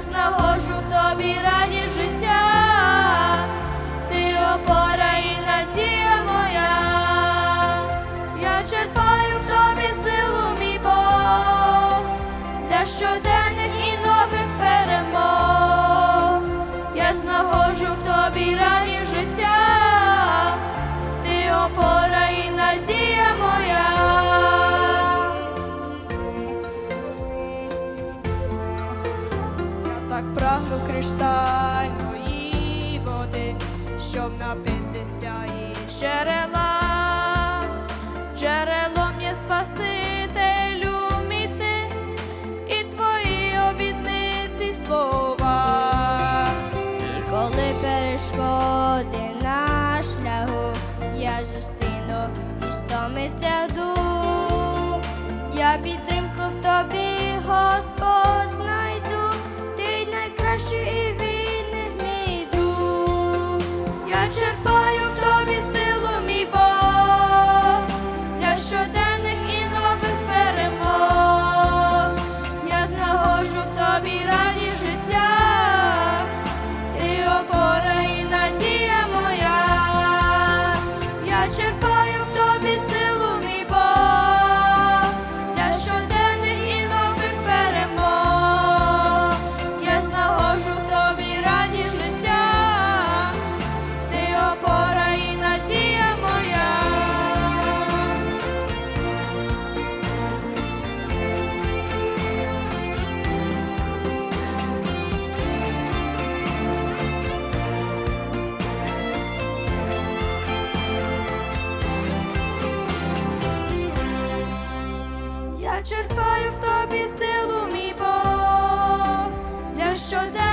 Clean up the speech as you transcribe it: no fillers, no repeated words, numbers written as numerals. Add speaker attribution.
Speaker 1: знаходжу в тобі радість життя, ти опора і надія моя. Я черпаю в тобі силу, мій Бог, для щоденних і нових перемог. Я знаходжу в тобі радість життя, ти опора і надія моя. Я так прагну криштальної води, щоб напитися із джерела. Джерелом є Спасителю мій ти, і твої обітниці слова.
Speaker 2: І коли перешкоди на шляху я зустріну і стомиться дух, я підтримку в тобі, Господь, знайду, ти найкращий і вірний мій друг.
Speaker 1: Я черпаю в тобі силу, мій Бог, для щоденних і нових перемог. Я знаходжу в тобі радість життя, ти опора і надія моя. Я черпаю в тобі силу, мій Бог, для щоденних і нових перемог. Я знаходжу в тобі радість життя, ти опора і надія моя. Я черпаю в тобі силу, мій Бог, для щоденних